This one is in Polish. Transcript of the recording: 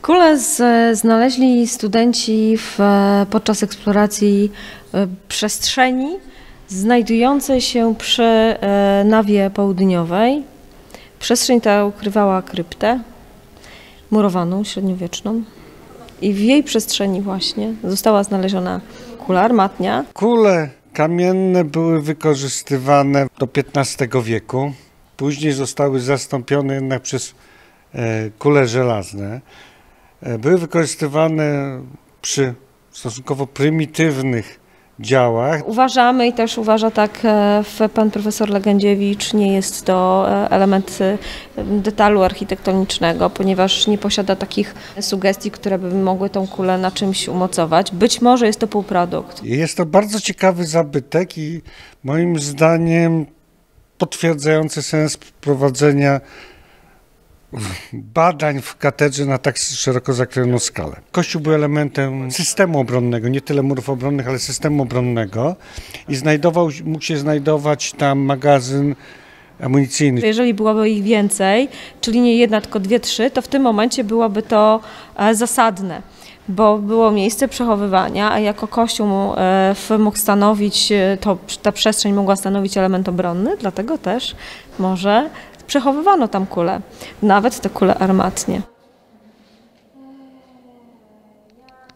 Kule znaleźli studenci podczas eksploracji przestrzeni znajdującej się przy nawie południowej. Przestrzeń ta ukrywała kryptę murowaną, średniowieczną, i w jej przestrzeni właśnie została znaleziona kula armatnia. Kule kamienne były wykorzystywane do XV wieku. Później zostały zastąpione jednak przez kule żelazne. Były wykorzystywane przy stosunkowo prymitywnych działach. Uważamy i też uważa tak pan profesor Legędziewicz, nie jest to element detalu architektonicznego, ponieważ nie posiada takich sugestii, które by mogły tą kulę na czymś umocować. Być może jest to półprodukt. Jest to bardzo ciekawy zabytek i moim zdaniem potwierdzający sens prowadzenia badań w katedrze na tak szeroko zakrojoną skalę. Kościół był elementem systemu obronnego, nie tyle murów obronnych, ale systemu obronnego i mógł się znajdować tam magazyn amunicyjny. Jeżeli byłoby ich więcej, czyli nie jedna, tylko dwie, trzy, to w tym momencie byłoby to zasadne, bo było miejsce przechowywania, a jako kościół mógł stanowić, ta przestrzeń mogła stanowić element obronny, dlatego też może przechowywano tam kule, nawet te kule armatnie.